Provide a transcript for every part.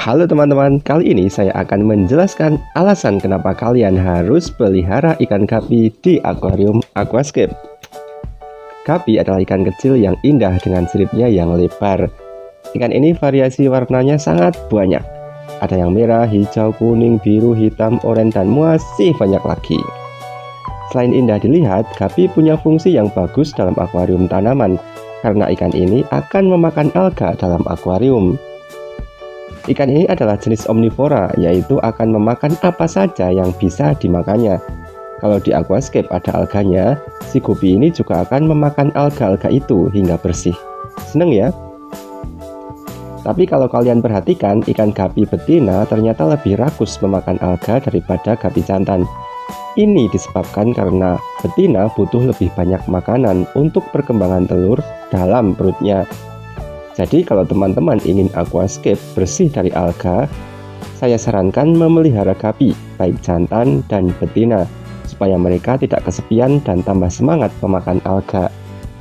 Halo teman-teman, kali ini saya akan menjelaskan alasan kenapa kalian harus pelihara ikan gapi di akuarium aquascape. Gapi adalah ikan kecil yang indah dengan siripnya yang lebar. Ikan ini variasi warnanya sangat banyak. Ada yang merah, hijau, kuning, biru, hitam, oranye, dan masih banyak lagi. Selain indah dilihat, gapi punya fungsi yang bagus dalam akuarium tanaman karena ikan ini akan memakan alga dalam akuarium. Ikan ini adalah jenis omnivora, yaitu akan memakan apa saja yang bisa dimakannya. Kalau di aquascape ada alganya, si gupi ini juga akan memakan alga-alga itu hingga bersih. Seneng ya? Tapi kalau kalian perhatikan, ikan gapi betina ternyata lebih rakus memakan alga daripada gapi jantan. Ini disebabkan karena betina butuh lebih banyak makanan untuk perkembangan telur dalam perutnya. Jadi kalau teman-teman ingin aquascape bersih dari alga, saya sarankan memelihara gapi, baik jantan dan betina, supaya mereka tidak kesepian dan tambah semangat memakan alga.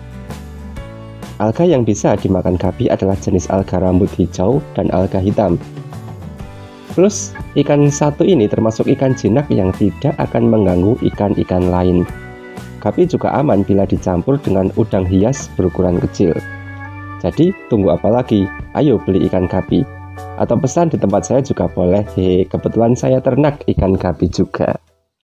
Alga yang bisa dimakan gapi adalah jenis alga rambut hijau dan alga hitam. Plus, ikan satu ini termasuk ikan jinak yang tidak akan mengganggu ikan-ikan lain. Gapi juga aman bila dicampur dengan udang hias berukuran kecil. Jadi tunggu apa lagi? Ayo beli ikan gapi. Atau pesan di tempat saya juga boleh. Kebetulan saya ternak ikan gapi juga.